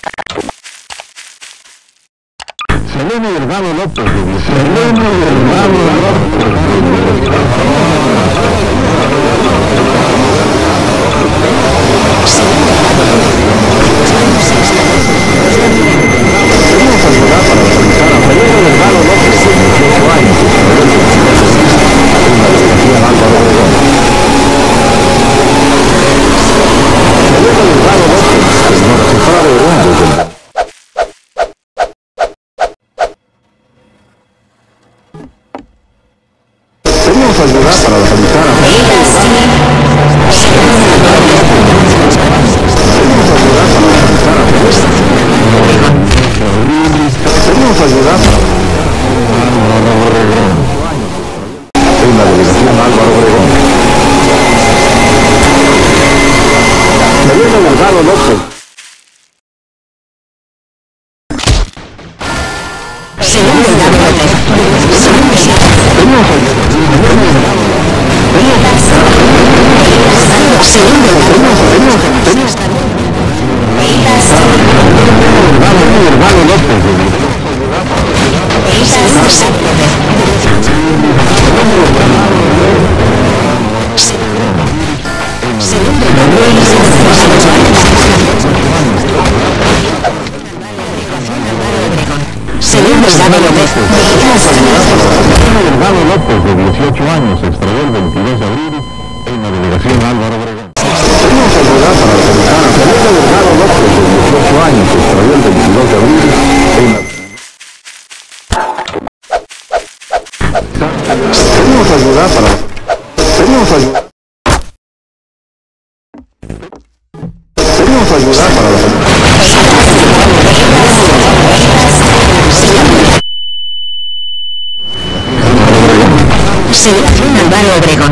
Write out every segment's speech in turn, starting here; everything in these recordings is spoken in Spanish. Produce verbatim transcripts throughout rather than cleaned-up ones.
Selene Delgado López. Selene Delgado Pedimos ayuda para localizar a Pedimos ayuda para en la delegación Álvaro Obregón. Selene Delgado López. Selene Delgado López. Pedimos ayuda. Delgado López, de dieciocho años, se extravió el veintidós de abril en la delegación Álvaro Obregón. Pedimos ayuda para localizar a Selene Delgado López, de dieciocho años, se extravió el veintidós de abril en la... Pedimos ayuda para... Pedimos ayuda... Pedimos ayuda para localizar... Selección Álvaro Obregón.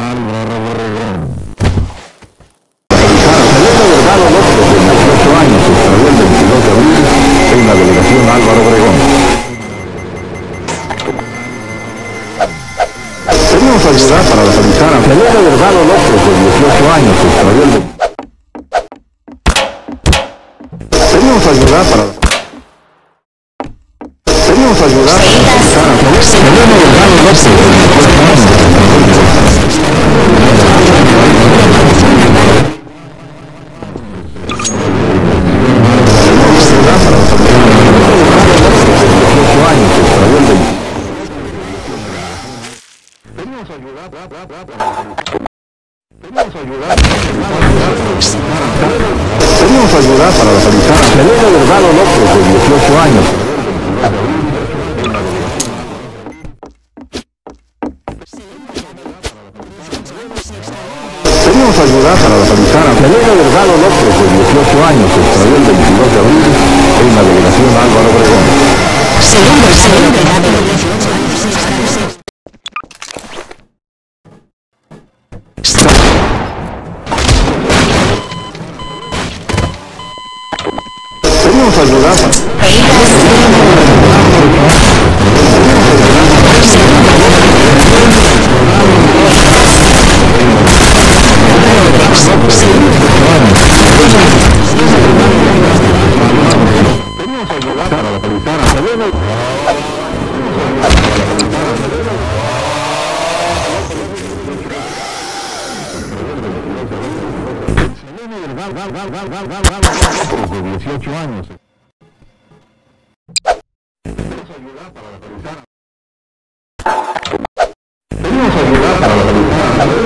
Selene Delgado López, de dieciocho años, se extravió el veintidós de abril en la delegación Álvaro Obregón. Pedimos ayuda para localizar a Selene Delgado López, de dieciocho años, se extravió el veintidós. Pedimos ayuda para... Pedimos ayuda para localizar a Selene Delgado López, de dieciocho años. Pedimos ayuda para localizar a Selene Delgado López, de dieciocho años. Pedimos ayuda para localizar a Selene Delgado López, de dieciocho años, se extravió el veintidós de abril en la delegación Álvaro Obregón. Segundo, Selene Delgado López. Pedimos ayuda para... Pedimos ayuda para localizar a Selene. Selene Delgado, de dieciocho años. Pedimos ayuda para localizar. Pedimos ayuda para localizar a Selene.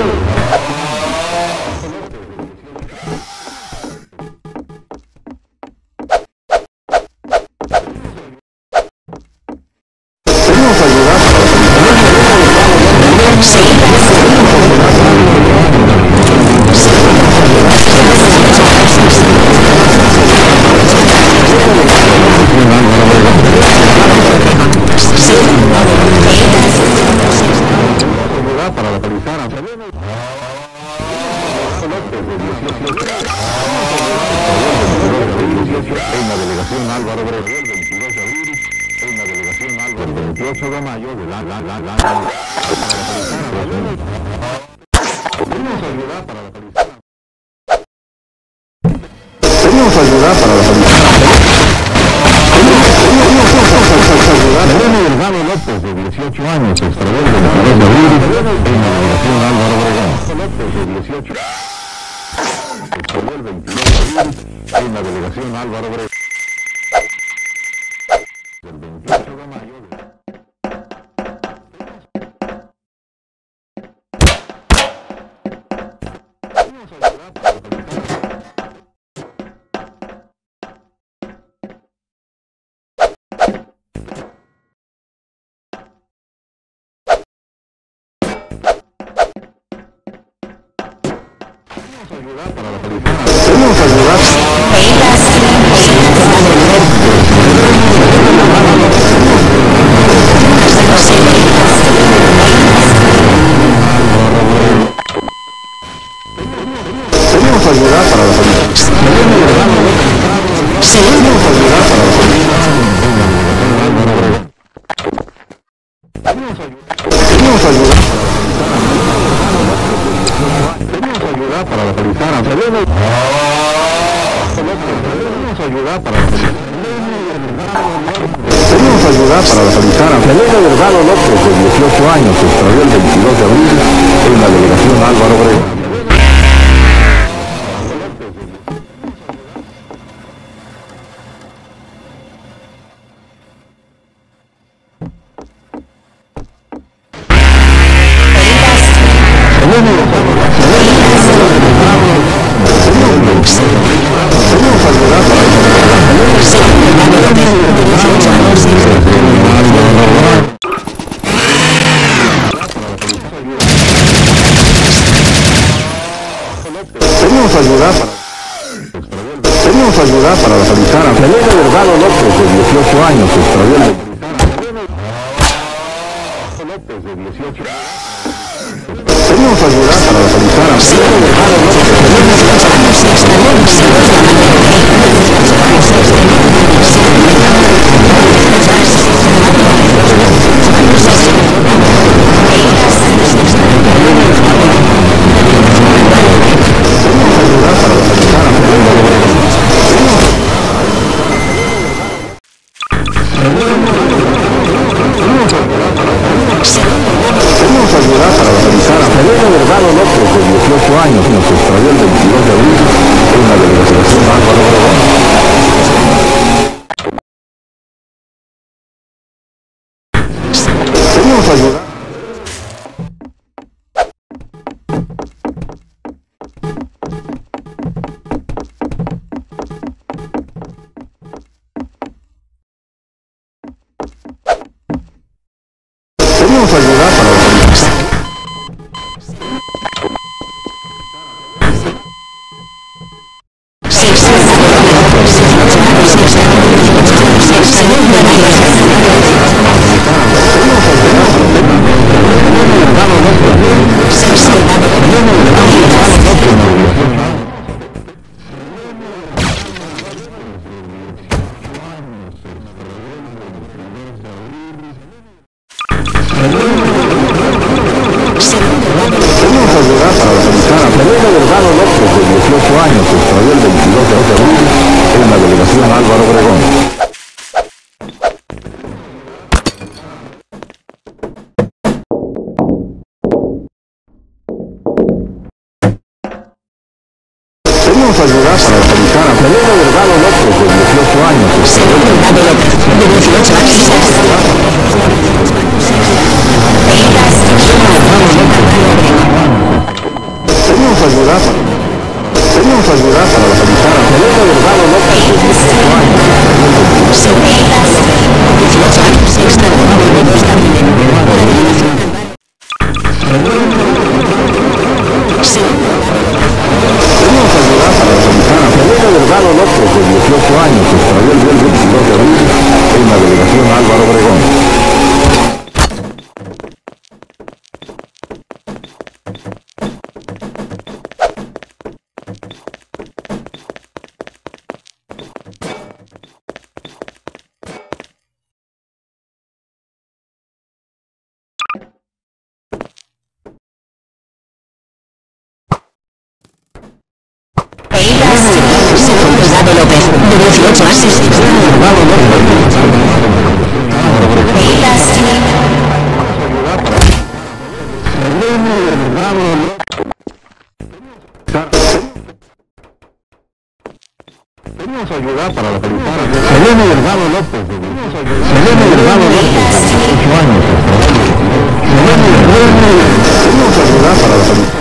Pedimos ayuda para para localizar a Selene. En la delegación Álvaro Obregón, el veintidós de abril, en la delegación Álvaro, el veintiocho de mayo, de la, la, la, la, la, Pedimos ayuda para localizar. Pedimos ayuda para localizar. Se extradió el veintidós de abril en la delegación Álvaro Obregón. El veintiocho de mayo de... Para la policía. Queremos ayudar. Queremos ayudar para la policía. Queremos ayudar para la policía. Queremos ayudar. Queremos ayudar para la policía. Queremos ayudar para la policía. Queremos ayudar para la policía. Selena Delgado López, de dieciocho años, se extradió el veintidós de abril en la delegación Álvaro Obregón. Queremos ayudar para... Queremos ayudar para la policía. Selena Delgado López, de dieciocho años, se extradió el López, de dieciocho años. Queremos ayudar para la policía. Selena Delgado López, de dieciocho años, se extradió el veintidós de abril en la delegación Álvaro Obregón. Queremos ayudar. Queremos ayudar para la policía. Selena Delgado López, de dieciocho años, se extradió el veintidós de abril en la delegación Álvaro Obregón. Queremos ayudar para la policía. Selena Delgado López, de dieciocho años, se extradió el veintidós de Queremos ayudar para... Queremos ayudar para la policía. Selena Delgado López, de dieciocho años, se extradió el veintidós de abril. Queremos ayudar para la policía. Selena Delgado López, de dieciocho años, se extradió el veintidós de abril en la delegación Álvaro Obregón. Delgado López, de dieciocho años. localizar a Selene Delgado López, de Selene Delgado López, de dieciocho años, extravió el veintidós. Selene Delgado López, para localizar